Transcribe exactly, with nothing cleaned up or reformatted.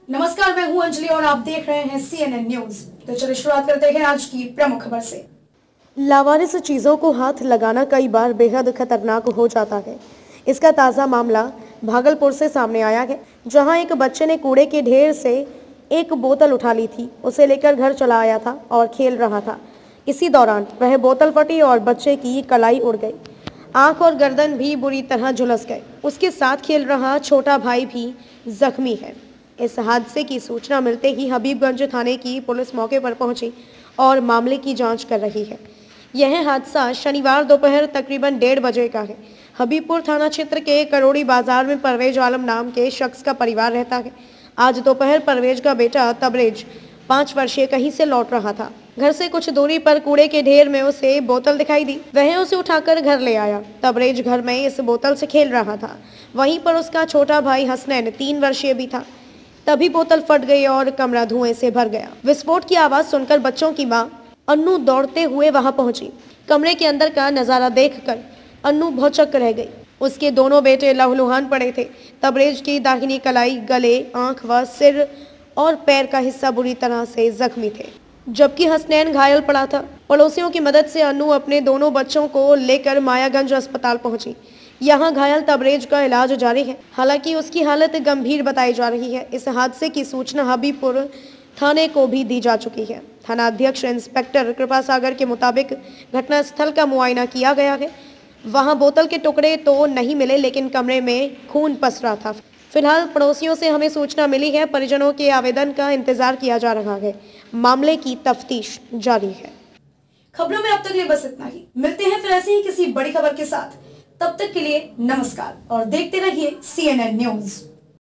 नमस्कार, मैं हूं अंजलि और आप देख रहे हैं सी एन एन न्यूज। तो चलिए शुरुआत करते हैं आज की प्रमुख खबर से। लावारिस चीजों को हाथ लगाना कई बार बेहद खतरनाक हो जाता है। इसका ताज़ा मामला भागलपुर से सामने आया है, जहां एक बच्चे ने कूड़े के ढेर से एक बोतल उठा ली थी। उसे लेकर घर चला आया था और खेल रहा था। इसी दौरान वह बोतल फटी और बच्चे की कलाई उड़ गई। आंख और गर्दन भी बुरी तरह झुलस गए। उसके साथ खेल रहा छोटा भाई भी जख्मी है। इस हादसे की सूचना मिलते ही हबीबगंज थाने की पुलिस मौके पर पहुंची और मामले की जांच कर रही है। यह हादसा शनिवार दोपहर तकरीबन डेढ़ बजे का है। हबीबपुर थाना क्षेत्र के करोड़ी बाजार में परवेज आलम नाम के शख्स का परिवार रहता है। आज दोपहर परवेज का बेटा तबरेज पाँच वर्षीय कहीं से लौट रहा था। घर से कुछ दूरी पर कूड़े के ढेर में उसे बोतल दिखाई दी। वह उसे उठाकर घर ले आया। तबरेज घर में इस बोतल से खेल रहा था। वहीं पर उसका छोटा भाई हसनैन तीन वर्षीय भी था। तभी बोतल फट गई और कमरा धुएं से भर गया। विस्फोट की आवाज सुनकर बच्चों की मां अन्नू दौड़ते हुए वहां पहुंची। कमरे के अंदर का नजारा देखकर अन्नू भौचक रह गई। उसके दोनों बेटे लहूलुहान पड़े थे। तबरेज की दाहिनी कलाई, गले, आंख व सिर और पैर का हिस्सा बुरी तरह से जख्मी थे, जबकि हसनैन घायल पड़ा था। पड़ोसियों की मदद से अन्नू अपने दोनों बच्चों को लेकर मायागंज अस्पताल पहुंची। यहाँ घायल तबरेज का इलाज जारी है। हालांकि उसकी हालत गंभीर बताई जा रही है। इस हादसे की सूचना हबीबपुर थाने को भी दी जा चुकी है। थाना अध्यक्ष इंस्पेक्टर कृपा सागर के मुताबिक घटनास्थल का मुआयना किया गया है। वहां बोतल के टुकड़े तो नहीं मिले, लेकिन कमरे में खून पसरा था। फिलहाल पड़ोसियों से हमें सूचना मिली है। परिजनों के आवेदन का इंतजार किया जा रहा है। मामले की तफ्तीश जारी है। खबरों में अब तक ये बस इतना ही। मिलते हैं फिर ऐसे ही किसी बड़ी खबर के साथ। तब तक के लिए नमस्कार और देखते रहिए सी एन एन न्यूज।